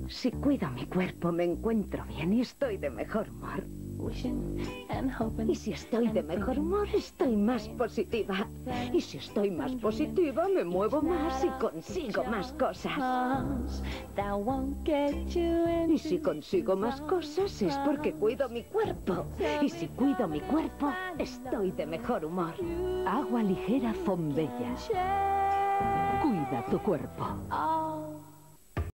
Si cuido mi cuerpo, me encuentro bien y estoy de mejor humor. Y si estoy de mejor humor, estoy más positiva. Y si estoy más positiva, me muevo más y consigo más cosas. Y si consigo más cosas, es porque cuido mi cuerpo. Y si cuido mi cuerpo, estoy de mejor humor. Agua ligera Fombella. Cuida tu cuerpo.